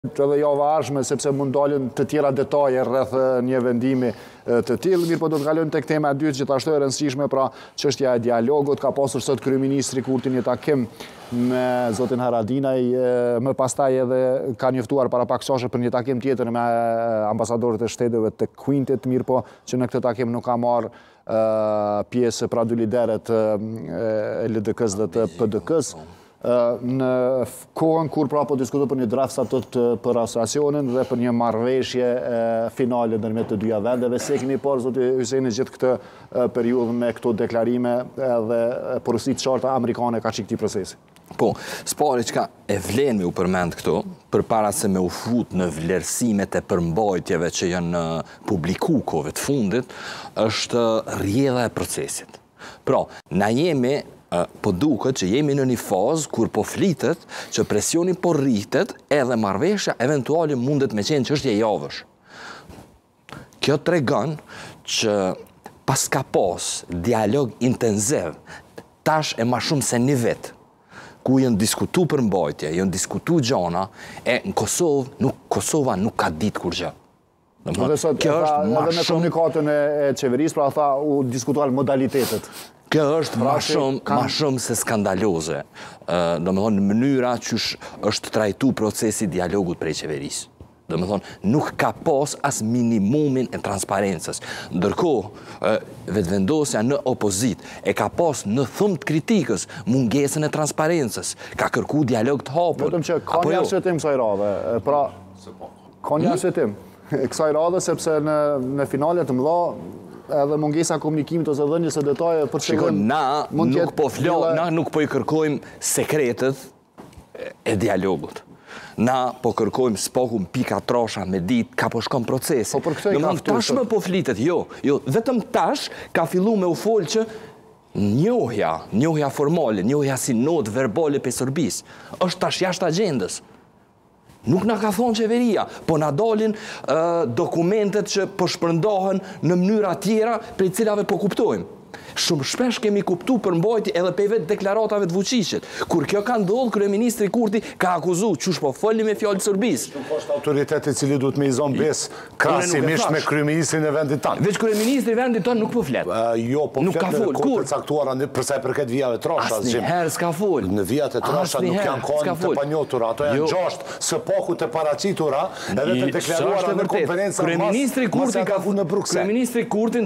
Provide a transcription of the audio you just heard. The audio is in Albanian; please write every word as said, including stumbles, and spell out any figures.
edhe java arshme, sepse mund dalin të tjera detaje rreth një vendimi të tillë, mirë po do të kalojmë tek tema e dytë, gjithashtu e rëndësishme, pra çështja e dialogut. Ka pasur sot kryeministri Kurti një takim me zotin Haradinaj, më pastaj edhe ka njoftuar para pak çashe për një takim tjetër me ambasadorët e shteteve të Quintet, mirë po që në këtë takim nuk ka marrë pjesë pra dy lideret e L D K-s dhe të P D K-s. Në kohën kur pra po diskutohet për një draft statut për asociacionin dhe për një marrëveshje finale ndërmjet të dyja vendeve, se kemi parë zoti Hyseni gjithë këtë periudhë me këto deklarime dhe porosi të qarta amerikane ka çik këtij procesi. Po, s'pari çka e vlen me u përmend këtu, përpara se me u fut në vlerësimet e përmbajtjeve që janë publiku kohëve të fundit, është rrjedha e procesit. Pra, na jemi po duket që jemi në një fazë kur po flitet që presioni po rritet edhe marrëveshja eventuale mundet me qenë çështje javësh. Kjo tregon që pas ka pas dialog intensiv tash e ma shumë se një vit, ku janë diskutu përmbajtje, janë diskutu gjana, e në Kosovë, nuk, Kosova nuk ka ditë kur gjë. Dhe sot, kjo është ma shumë... Edhe me komunikatën e qeverisë, pra tha, u diskutuar modalitetet. Kjo është ma shumë, ma shumë se skandaloze. Do me thonë, në mënyra që është trajtu procesi dialogut prej qeverisë. Do me thonë, nuk ka pas as minimumin e transparencës. Ndërkohë, vetëvendosja në opozit e ka pas në thumë të kritikës mungesën e transparencës. Ka kërku dialog të hapur. Vetëm që ka një arsyetim kësaj radhe. Pra, ka një arsyetim kësaj radhe, sepse në finalet të mëdha edhe mungesa komunikimit ose dhënies së detaje për shikoj, na nuk po flo, na nuk po i kërkojmë sekretet e dialogut. Na po kërkojmë spokun pika trasha me ditë ka po shkon procesi. Po për këtë i ka ftuar. Tash më po flitet, jo, jo, vetëm tash ka fillu me u folë që njohja, njohja formale, njohja si notë verbale për Serbisë, është tash jashtë agjendës. Nuk na ka thonë qeveria, po na dalin uh, dokumentet që po shpërndohen në mënyra tjera prej cilave po kuptojmë. Shumë shpesh kemi kuptu përmbajtje edhe pe vetë deklaratave të Vučićit. Kur kjo ka ndodhur, kryeministri Kurti ka akuzu, qush po foli me fjalë Serbisë. Nuk është autoritet i cili duhet me i zonë besë krahasimisht me kryeministrin e vendit tanë. Veç kryeministri i vendit tanë nuk po flet. Jo, po flet në kohë të caktuara përsa i përket vijave trasha. Asnjëherë s'ka fol. Në vijat e trasha nuk janë kohë të panjohura, ato janë gjashtë së paku të paraqitura edhe të deklaruara në konferencën kryeministri Kurti ka në Bruksel. Kryeministri Kurti